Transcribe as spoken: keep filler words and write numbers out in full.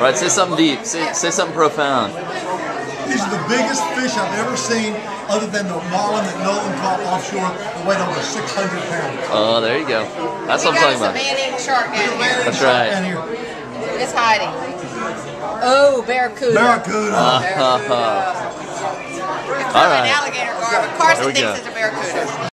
Right, say something deep. Say, say something profound. These are the biggest fish I've ever seen, other than the marlin that Nolan caught offshore that weighed over six hundred pounds. Oh, there you go. That's what I'm talking about. Man-eating shark down here. That's right. Down here. It's hiding. Oh, barracuda. Barracuda. Uh, barracuda. uh, uh. It's probably an alligator garb, but Carson There we thinks go. it's a barracuda.